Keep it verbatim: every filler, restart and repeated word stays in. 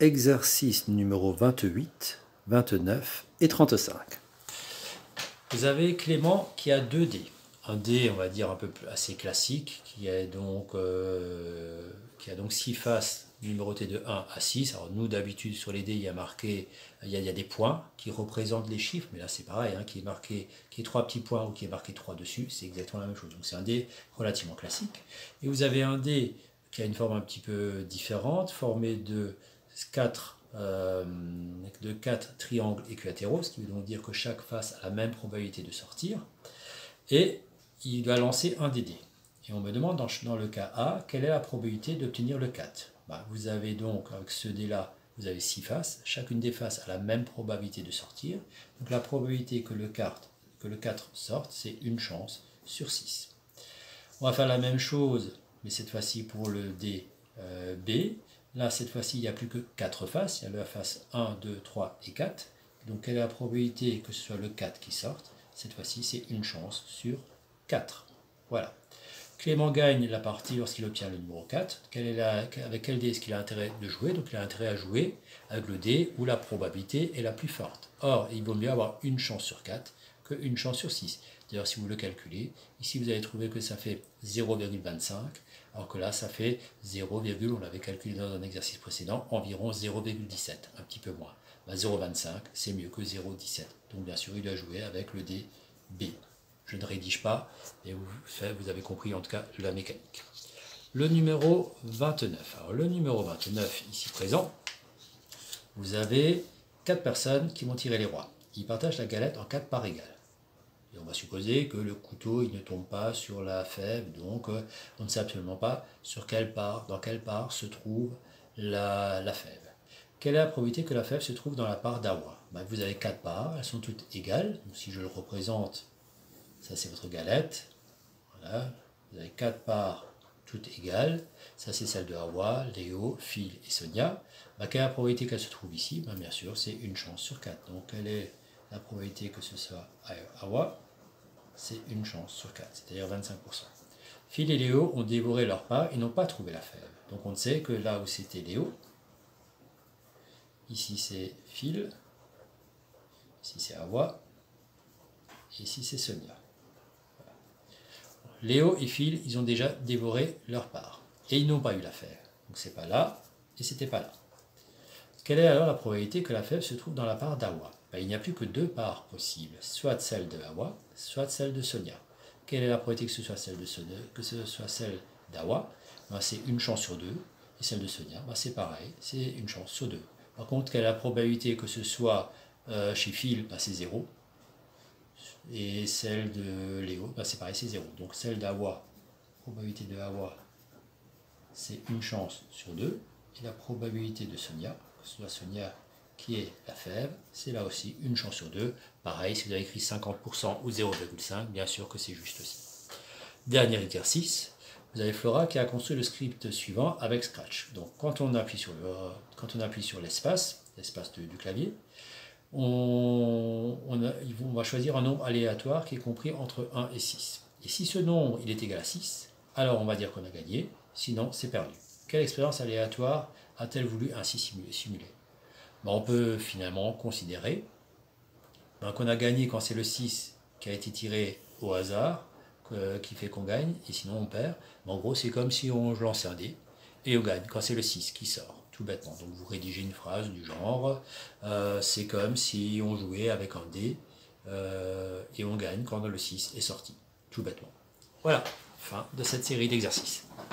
exercice numéro vingt-huit, vingt-neuf et trente-cinq. Vous avez Clément qui a deux dés. Un dé, on va dire, un peu plus, assez classique, qui, est donc, euh, qui a donc six faces numérotées de un à six. Alors nous, d'habitude, sur les dés, il y a marqué, il y a, il y a des points qui représentent les chiffres, mais là c'est pareil, hein, qui est marqué, qui est trois petits points ou qui est marqué trois dessus, c'est exactement la même chose. Donc c'est un dé relativement classique. Et vous avez un dé qui a une forme un petit peu différente, formé de quatre Euh, de quatre triangles équilatéraux, ce qui veut donc dire que chaque face a la même probabilité de sortir, et il doit lancer un des dés. Et on me demande dans, dans le cas A, quelle est la probabilité d'obtenir le quatre. Bah, vous avez donc, avec ce dé-là, vous avez six faces, chacune des faces a la même probabilité de sortir, donc la probabilité que le quatre, que le quatre sorte, c'est une chance sur six. On va faire la même chose, mais cette fois-ci pour le dé euh, B. Là, cette fois-ci, il n'y a plus que quatre faces. Il y a la face un, deux, trois et quatre. Donc, quelle est la probabilité que ce soit le quatre qui sorte? Cette fois-ci, c'est une chance sur quatre. Voilà. Clément gagne la partie lorsqu'il obtient le numéro quatre. Quelle est la, avec quel dé est-ce qu'il a intérêt de jouer? Donc, il a intérêt à jouer avec le dé où la probabilité est la plus forte. Or, il vaut mieux avoir une chance sur quatre qu'une chance sur six. D'ailleurs, si vous le calculez, ici, vous allez trouver que ça fait zéro virgule vingt-cinq. Alors que là, ça fait zéro, on l'avait calculé dans un exercice précédent, environ zéro virgule dix-sept, un petit peu moins. Ben, zéro virgule vingt-cinq, c'est mieux que zéro virgule dix-sept. Donc bien sûr, il doit jouer avec le dé B. Je ne rédige pas, et vous, vous avez compris en tout cas la mécanique. Le numéro vingt-neuf. Alors le numéro vingt-neuf, ici présent, vous avez quatre personnes qui vont tirer les rois. Ils partagent la galette en quatre parts égales. Et on va supposer que le couteau il ne tombe pas sur la fève, donc euh, on ne sait absolument pas sur quelle part, dans quelle part se trouve la, la fève. Quelle est la probabilité que la fève se trouve dans la part d'Awa? Ben, vous avez quatre parts, elles sont toutes égales. Donc, si je le représente, ça c'est votre galette. Voilà. Vous avez quatre parts toutes égales. Ça c'est celle de Awa, Léo, Phil et Sonia. Ben, quelle est la probabilité qu'elle se trouve ici? Ben, bien sûr, c'est une chance sur quatre. Donc quelle est la probabilité que ce soit Awa? C'est une chance sur quatre, c'est-à-dire vingt-cinq pour cent. Phil et Léo ont dévoré leur part, ils n'ont pas trouvé la fève. Donc on sait que là où c'était Léo, ici c'est Phil, ici c'est Awa, et ici c'est Sonia. Voilà. Léo et Phil, ils ont déjà dévoré leur part, et ils n'ont pas eu la fève. Donc c'est pas là, et c'était pas là. Quelle est alors la probabilité que la fève se trouve dans la part d'Awa? Ben, il n'y a plus que deux parts possibles, soit celle de Awa, soit celle de Sonia. Quelle est la probabilité que ce soit celle de Sonia, que ce soit celle d'Awa? Ben, c'est une chance sur deux, et celle de Sonia, ben, c'est pareil, c'est une chance sur deux. Par contre, quelle est la probabilité que ce soit euh, chez Phil? Ben, c'est zéro, et celle de Léo, ben, c'est pareil, c'est zéro. Donc celle d'Awa, probabilité de Awa, c'est une chance sur deux, et la probabilité de Sonia, que ce soit Sonia qui est la fève, c'est là aussi une chance sur deux. Pareil, si vous avez écrit cinquante pour cent ou zéro virgule cinq, bien sûr que c'est juste aussi. Dernier exercice, vous avez Flora qui a construit le script suivant avec Scratch. Donc quand on appuie sur le, quand on appuie sur l'espace, l'espace du clavier, on, on, a, on va choisir un nombre aléatoire qui est compris entre un et six. Et si ce nombre il est égal à six, alors on va dire qu'on a gagné, sinon c'est perdu. Quelle expérience aléatoire a-t-elle voulu ainsi simuler? Ben, on peut finalement considérer ben, qu'on a gagné quand c'est le six qui a été tiré au hasard, que, qui fait qu'on gagne, et sinon on perd. Ben, en gros, c'est comme si on lançait un dé, et on gagne quand c'est le six qui sort, tout bêtement. Donc vous rédigez une phrase du genre, euh, c'est comme si on jouait avec un dé, euh, et on gagne quand le six est sorti, tout bêtement. Voilà, fin de cette série d'exercices.